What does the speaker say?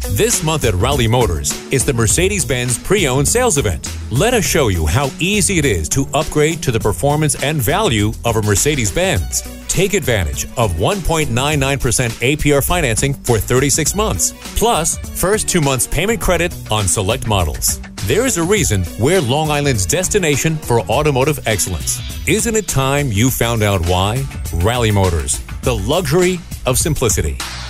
This month at Rallye Motors is the Mercedes-Benz pre-owned sales event. Let us show you how easy it is to upgrade to the performance and value of a Mercedes-Benz. Take advantage of 1.99% APR financing for 36 months, plus first 2 months payment credit on select models. There is a reason we're Long Island's destination for automotive excellence. Isn't it time you found out why? Rallye Motors, the luxury of simplicity.